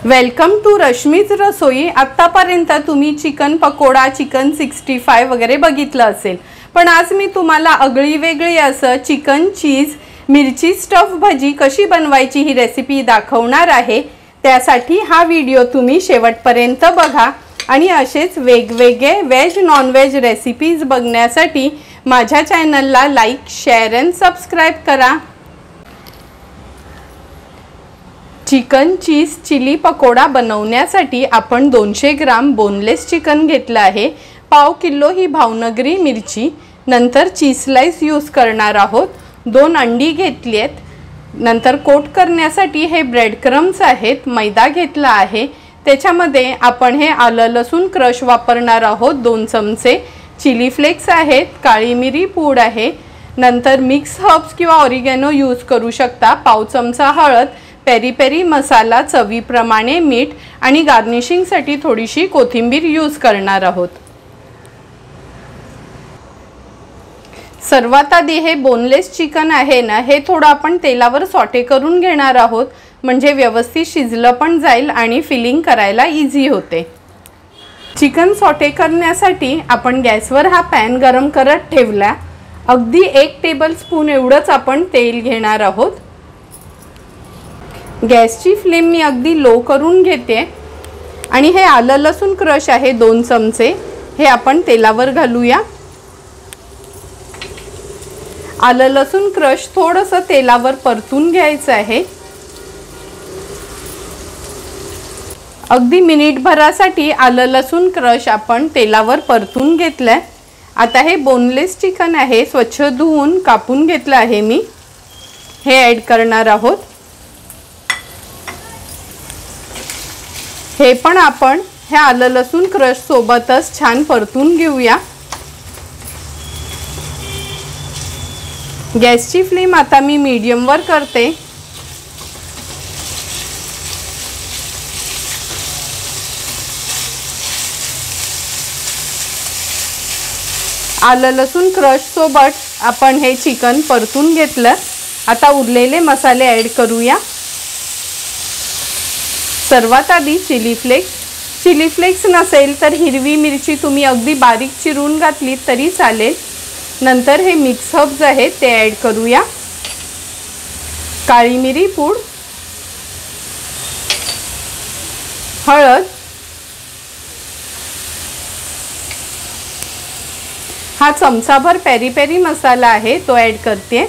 Welcome to Rashmi's रसोई। आत्तापर्यंत तुम्ही chicken pakoda, chicken 65 वगैरे बघितलं असेल, पण आज मी तुम्हाला आगळी वेगळी असं चिकन चीज मिरची स्टफ भजी कशी बनवायची ही रेसिपी दाखवणार आहे। त्यासाठी हा व्हिडिओ तुम्ही शेवटपर्यंत बघा आणि असेच वेगवेगळे वेज नॉन वेज रेसिपीज बघण्यासाठी माझ्या चॅनलला लाईक, शेअर आणि सबस्क्राइब करा। चिकन चीज चिली पकोडा बनवण्यासाठी आपण 200 ग्राम बोनलेस चिकन घेतलं आहे। पाव किलो ही भावनगरी मिरची, नंतर चीज स्लाइस यूज करणार आहोत। 2 अंडी घेतली आहेत। नंतर कोट करण्यासाठी हे ब्रेड क्रम्स आहेत। मैदा घेतला आहे, त्याच्यामध्ये आपण हे आलं लसूण क्रश वापरणार आहोत। 2 चमचे चिली फ्लेक्स आहेत, काळी मिरी पूड आहे, नंतर मिक्स हर्ब्स किंवा ऑरिगॅनो यूज करू शकता। पाव चमचा हळद, पेरी पेरी मसाला, चवीप्रमाणे मीठ आणि गार्निशिंगसाठी थोडीशी कोथिंबीर यूज करणार आहोत। सर्वात आधी हे बोनलेस चिकन आहे ना, हे थोडं आपण तेलावर सॉटे करून घेणार आहोत, म्हणजे व्यवस्थित शिजलं पण जाईल आणि फिलिंग करायला इझी होते। चिकन सॉटे करण्यासाठी आपण गॅसवर हा पॅन गरम करत ठेवला। अगदी 1 टेबलस्पून एवढंच आपण तेल घेणार आहोत। गॅसची फ्लेम मी अगदी लो करून घेते आणि हे आलं लसूण क्रश आहे 2 चमचे, हे आपण तेलावर घालूया। आलं लसूण क्रश थोडंसं तेलावर परतून घ्यायचं आहे। अगदी मिनिटभरासाठी आलं लसूण क्रश आपण तेलावर परतून घेतलंय। आता हे बोनलेस चिकन आहे, स्वच्छ धुवून कापून घेतलं आहे मी, हे ॲड करणार आहोत। हे पण आपण हे आलं लसूण क्रश सोबतच छान परतून घेऊया। गॅसची फ्लेम आता मी मीडियम वर करते। आलं लसूण क्रश सोबत आपण हे चिकन परतून घेतलं। आता उरलेले मसाले ॲड करूया। सर्वात आधी चिली फ्लेक्स नसेल तर हिरवी मिरची तुम्ही अगदी बारीक चिरून घातली तरी चालेल। नंतर हे मिक्स हर्ब्स आहेत ते ॲड करूया। काळी मिरी पूड, हळद, हा चमचाभर पेरी पेरी मसाला आहे तो ॲड करते।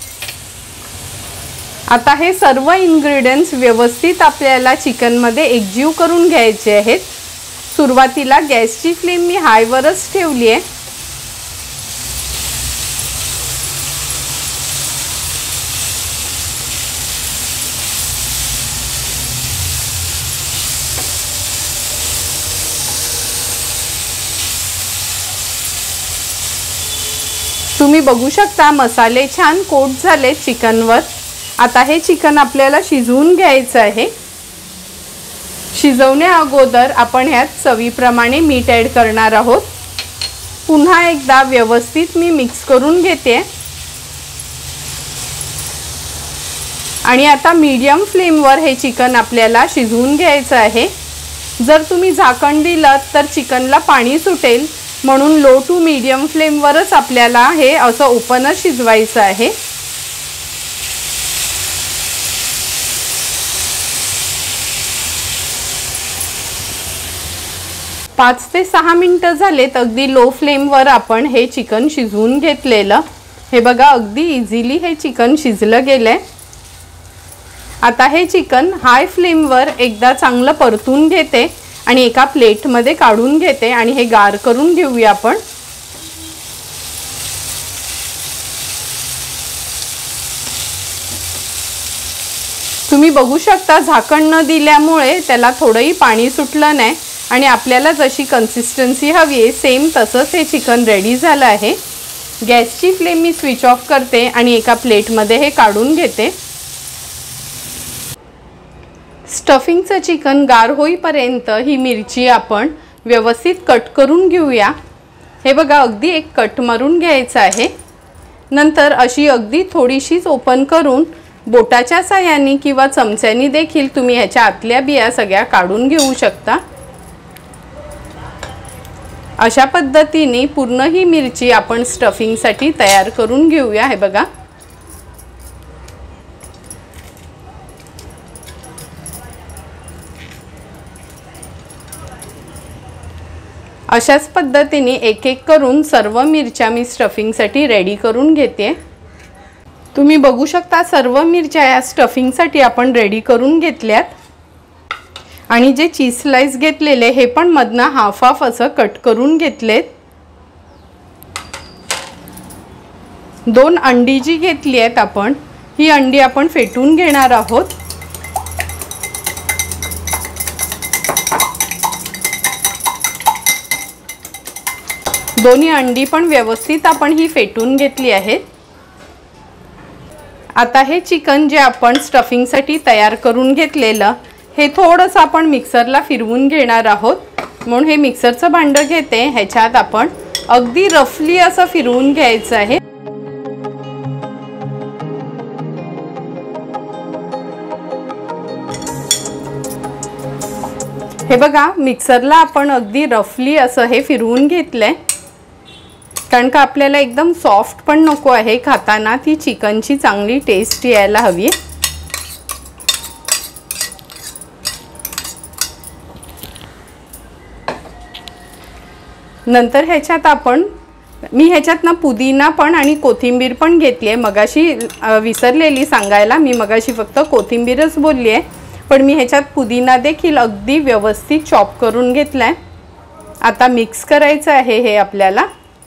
आता हे सर्व इन्ग्रेडियंट्स व्यवस्थित आपल्याला चिकन मध्ये एकजीव करून घ्यायचे आहेत। सुरुवातीला गॅसची फ्लेम मी हाय वरच ठेवली आहे। तुम्ही बघू शकता मसाले छान कोट झाले चिकनवर। आता हे चिकन आपल्याला शिजवून घ्यायचं आहे। शिजवण्या अगोदर आपण ह्यात चवीप्रमाणे मीठ ॲड करणार आहोत। पुन्हा एकदा व्यवस्थित मी मिक्स करून घेते आणि आता मीडियम फ्लेमवर हे चिकन आपल्याला शिजवून घ्यायचं आहे। जर तुम्ही झाकण दिलं तर चिकनला पाणी सुटेल, म्हणून लो टू मीडियम फ्लेमवरच आपल्याला हे असं ओपनच शिजवायचं आहे। 5 ते 6 मिनिटं झालेत अगदी लो फ्लेमवर आपण हे चिकन शिजवून घेतलेलं। हे बघा अगदी इझिली हे चिकन शिजलं गेलंय। आता हे चिकन हाय फ्लेमवर एकदा चांगलं परतून घेते आणि एका प्लेटमध्ये काढून घेते आणि हे गार करून घेऊया आपण। तुम्ही बघू शकता झाकण न दिल्यामुळे त्याला थोडंही पाणी सुटलं नाही आणि आपल्याला जशी कन्सिस्टन्सी हवी आहे सेम तसंच हे चिकन रेडी झालं आहे। गॅसची फ्लेम मी स्विच ऑफ करते आणि एका प्लेटमध्ये हे काढून घेते। स्टफिंगचं चिकन गार होईपर्यंत ही मिरची आपण व्यवस्थित कट करून घेऊया। हे बघा अगदी एक कट मारून घ्यायचं आहे। नंतर अशी अगदी थोडीशीच ओपन करून बोटाच्या साहाय्याने किंवा चमच्याने देखील तुम्ही ह्याच्या आतल्या बिया सगळ्या काढून घेऊ शकता। अशा पद्धतीने पूर्ण ही मिरची आपण स्टफिंगसाठी तयार करून घेऊया। हे बघा, अशाच पद्धतीने एक एक करून सर्व मिरच्या मी स्टफिंगसाठी रेडी करून घेते। तुम्ही बघू शकता सर्व मिरच्या या स्टफिंगसाठी आपण रेडी करून घेतल्यात आणि जे चीज स्लाइस घेतलेले हे पण मधनं हाफ हाफ असं कट करून घेतलेत। 2 अंडी जी घेतली आहेत आपण, ही अंडी आपण फेटून घेणार आहोत। दोन्ही अंडी पण व्यवस्थित आपण ही फेटून घेतली आहेत। आता हे चिकन जे आपण स्टफिंगसाठी तयार करून घेतलेलं हे थोडंसं आपण मिक्सरला फिरवून घेणार आहोत। म्हणून हे मिक्सरचं भांडं घेते, ह्याच्यात आपण अगदी रफली असं फिरवून घ्यायचं आहे। हे बघा, मिक्सरला आपण अगदी रफली असं हे फिरवून घेतलंय, कारण का आपल्याला एकदम सॉफ्ट पण नको आहे, खाताना ती चिकनची चांगली टेस्ट यायला हवी। नंतर ह्याच्यात आपण मी ह्याच्यात ना पुदिना पण आणि कोथिंबीर पण घेतली आहे। मगाशी विसरलेली सांगायला, मी मगाशी फक्त कोथिंबीरच बोलली आहे, पण मी ह्याच्यात पुदिना देखील अगदी व्यवस्थित चॉप करून घेतलाय। आता मिक्स करायचं आहे हे आपल्याला।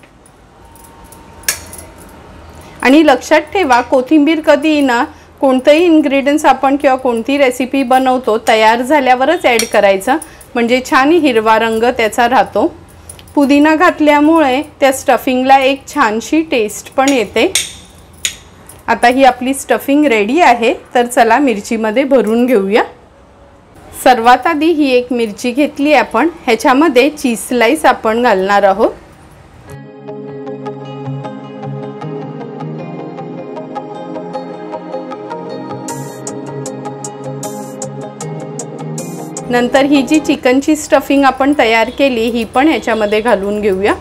आणि लक्षात ठेवा, कोथिंबीर कधी ना कोणतेही इन्ग्रेडियंट्स आपण किंवा कोणती रेसिपी बनवतो तयार झाल्यावरच ॲड करायचं, म्हणजे छान हिरवा रंग त्याचा राहतो। पुदिना घातल्यामुळे त्या स्टफिंगला एक छानशी टेस्ट पण येते। आता ही आपली स्टफिंग रेडी आहे, तर चला मिरचीमध्ये भरून घेऊया। सर्वात आधी ही एक मिरची घेतली आपण, ह्याच्यामध्ये चीज स्लाइस आपण घालणार आहोत। नंतर ही जी चिकनची स्टफिंग आपण तयार केली ही पण ह्याच्यामध्ये घालून घेऊया।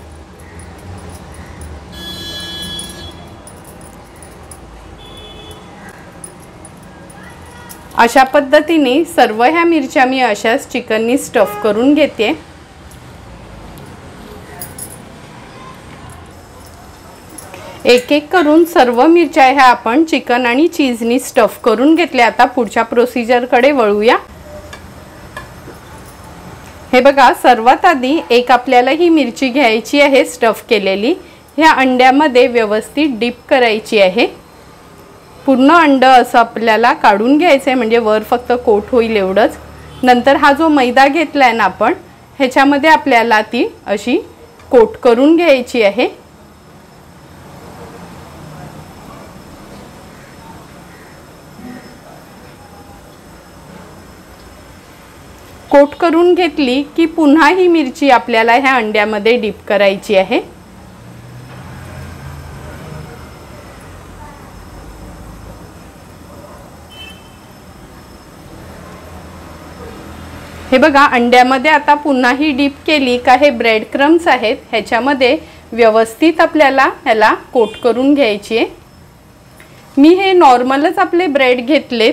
अशा पद्धतीने सर्व ह्या मिरच्या मी अशाच चिकननी स्टफ करून घेते। एक एक करून सर्व मिरच्या ह्या आपण चिकन आणि चीजनी स्टफ करून घेतल्या। आता पुढच्या प्रोसिजरकडे वळूया। हे बघा, सर्वात आधी एक आपल्याला ही मिरची घ्यायची आहे स्टफ केलेली, ह्या अंड्यामध्ये व्यवस्थित डिप करायची आहे। पूर्ण अंड असं आपल्याला काढून घ्यायचं आहे, म्हणजे वर फक्त कोट होईल एवढंच। नंतर हा जो मैदा घेतलाय ना आपण, ह्याच्यामध्ये आपल्याला ती अशी कोट करून घ्यायची आहे। कोट करून घेतली की पुन्हा ही मिरची आपल्याला ह्या अंड्यामध्ये डिप करायची आहे। हे बघा, अंड्यामध्ये आता पुन्हा ही डिप केली का हे ब्रेड क्रम्स आहेत, ह्याच्यामध्ये व्यवस्थित आपल्याला ह्याला कोट करून घ्यायची आहे। मी हे नॉर्मलच आपले ब्रेड घेतलेत,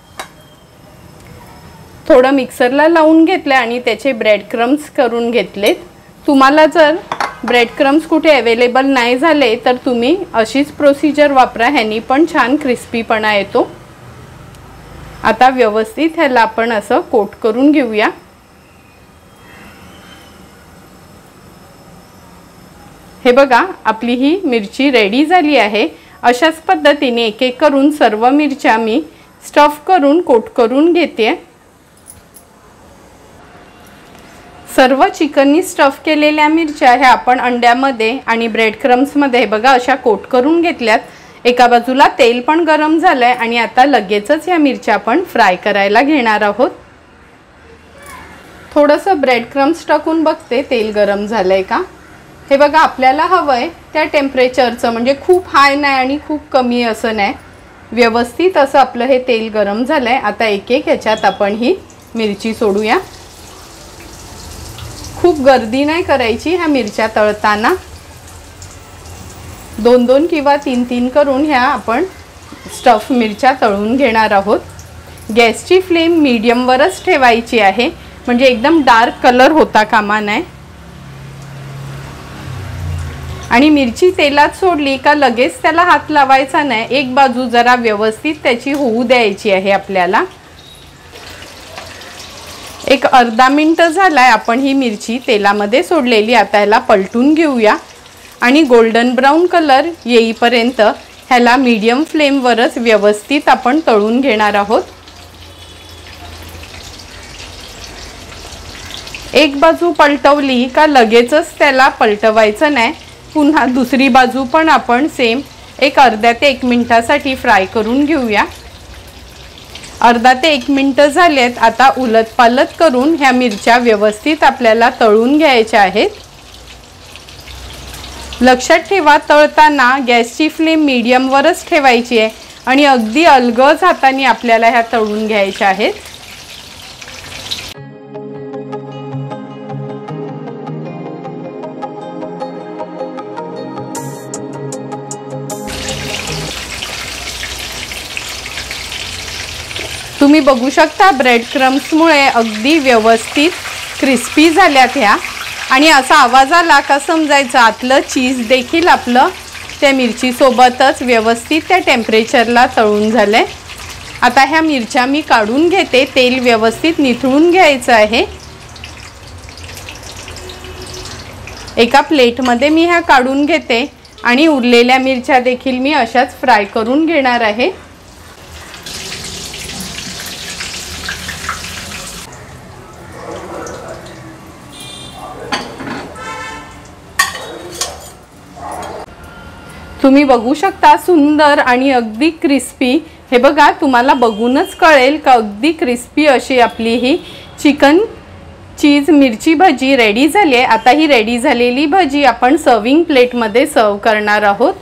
थोडं मिक्सरला लावून घेतले आणि त्याचे ब्रेड क्रम्स करून घेतलेत। तुम्हाला जर ब्रेड क्रम्स कुठे अवेलेबल नाही झाले तर तुम्ही अशीच प्रोसिजर वापरा, ह्यानी पण छान क्रिस्पीपणा येतो। आता व्यवस्थित ह्याला आपण असं कोट करून घेऊया। हे बघा, आपली ही मिरची रेडी झाली आहे। अशाच पद्धतीने एक एक करून सर्व मिरच्या मी स्टफ करून कोट करून घेते। सर्व चिकननी स्टफ केलेल्या मिरच्या ह्या आपण अंड्यामध्ये आणि ब्रेड क्रम्समध्ये बघा अशा कोट करून घेतल्यात। एका बाजूला तेल पण गरम झालंय आणि आता लगेचच ह्या मिरच्या आपण फ्राय करायला घेणार आहोत। थोडंसं ब्रेड क्रम्स टाकून बघते तेल गरम झालंय का। हे बघा, आपल्याला हवंय त्या टेम्परेचरचं, म्हणजे खूप हाय नाही आणि खूप कमी असं नाही, व्यवस्थित असं आपलं हे तेल गरम झालंय। आता एक एक ह्याच्यात आपण ही मिरची सोडूया। खूप गर्दी नाही करायची ह्या मिरच्या तळताना, 2-2 किंवा 3-3 करून ह्या आपण स्टफ मिरच्या तळून घेणार आहोत। गॅसची फ्लेम मीडियमवरच ठेवायची आहे, म्हणजे एकदम डार्क कलर होता कामा नये। आणि मिरची तेलात सोडली का लगेच त्याला हात लावायचा नाही, एक बाजू जरा व्यवस्थित त्याची होऊ द्यायची आहे आपल्याला। एक अर्धा मिनिट झालाय आपण ही मिरची तेलामध्ये सोडलेली। आता ह्याला पलटून घेऊया आणि गोल्डन ब्राउन कलर येईपर्यंत ह्याला मीडियम फ्लेमवरच व्यवस्थित आपण तळून घेणार आहोत। एक बाजू पलटवली का लगेचच त्याला पलटवायचं नाही, पुन्हा दुसरी बाजू पण आपण सेम एक अर्धा ते 1 मिनिटासाठी फ्राय करून घेऊया। अर्धा ते 1 मिनिट झालेत। आता उलटपालट करून ह्या मिरच्या व्यवस्थित आपल्याला तळून घ्यायच्या आहेत। लक्षात ठेवा, तळताना गॅसची फ्लेम मीडियमवरच ठेवायची आहे आणि अगदी अलगद हाताने आपल्याला ह्या तळून घ्यायच्या आहेत। तुम्ही बघू शकता ब्रेड क्रम्समुळे अगदी व्यवस्थित क्रिस्पी झाल्यात ह्या। आणि असा आवाज आला का समजायचं आतलं चीज देखील आपलं त्या मिरची सोबतच व्यवस्थित त्या टेम्परेचरला तळून झालंय। आता ह्या मिरच्या मी काढून घेते, तेल व्यवस्थित निथळून घ्यायचं आहे। एका प्लेटमध्ये मी ह्या काढून घेते आणि उरलेल्या मिरच्या देखील मी अशाच फ्राय करून घेणार आहे। तुम्ही बघू शकता सुंदर आणि अगदी क्रिस्पी, हे बघा तुम्हाला बघूनच कळेल का अगदी क्रिस्पी अशी आपली ही चिकन चीज मिरची भजी रेडी झाली आहे। आता ही रेडी झालेली भजी आपण सर्विंग प्लेटमध्ये सर्व करणार आहोत।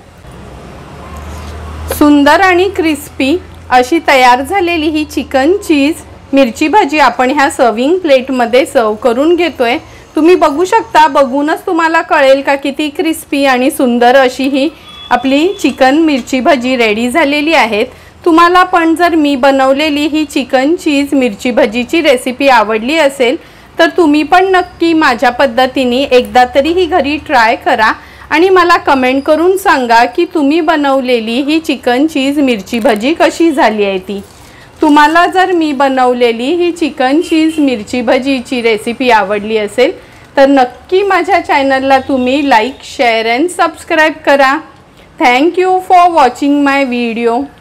सुंदर आणि क्रिस्पी अशी तयार झालेली ही चिकन चीज मिरची भजी आपण ह्या सर्विंग प्लेटमध्ये सर्व करून घेतोय। तुम्ही बघू शकता, बघूनच तुम्हाला कळेल का किती क्रिस्पी आणि सुंदर अशी ही आपली चिकन मिरची भजी रेडी झालेली आहे। तुम्हाला पण जर मी बनवलेली ही चिकन चीज मिरची भजीची रेसिपी आवडली असेल तर तुम्ही पण नक्की माझ्या पद्धतीने एकदा तरी ही घरी ट्राय करा आणि मला कमेंट करून सांगा की तुम्ही बनवलेली ही चिकन चीज मिरची भजी कशी झाली आहे ती। तुम्हाला जर मी बनवलेली ही चिकन चीज मिरची भजीची रेसिपी आवडली असेल तर नक्की माझ्या चॅनलला तुम्ही लाईक, शेअर अँड सबस्क्राईब करा। Thank you for watching my video.